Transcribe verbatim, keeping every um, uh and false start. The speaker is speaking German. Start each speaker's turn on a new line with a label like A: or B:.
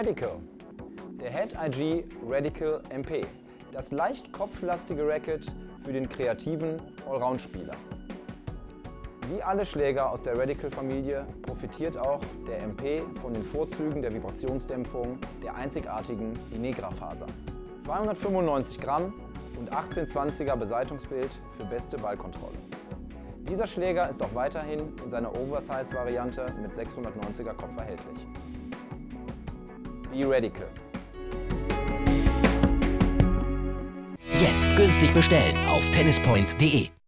A: Radical. Der Head I G Radical M P. Das leicht kopflastige Racket für den kreativen Allround-Spieler. Wie alle Schläger aus der Radical-Familie profitiert auch der M P von den Vorzügen der Vibrationsdämpfung der einzigartigen Inegra-Faser. zweihundertfünfundneunzig Gramm und achtzehn zwanziger Beseitungsbild für beste Ballkontrolle. Dieser Schläger ist auch weiterhin in seiner Oversize-Variante mit sechshundertneunziger Kopf erhältlich. B-Radical.
B: Jetzt günstig bestellen auf tennispoint punkt de.